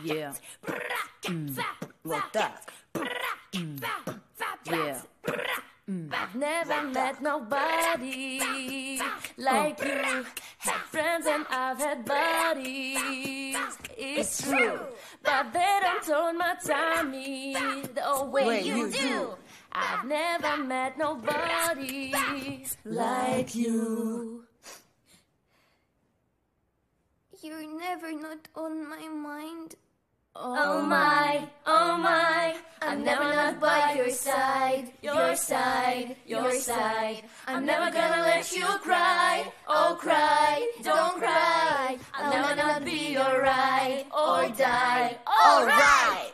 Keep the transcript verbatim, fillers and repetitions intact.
Yeah. Mm. Вот так. Mm. Yeah. Mm. I've never met nobody like you. Had friends and I've had buddies. It's true, but they don't turn my tummy the way Wait, you, you do. do. I've never met nobody like you. You're never not on my mind. Oh my, oh my, I'm never not by your side, your side, your side. I'm never gonna let you cry, oh cry, don't cry. I'll never not be alright or die, alright.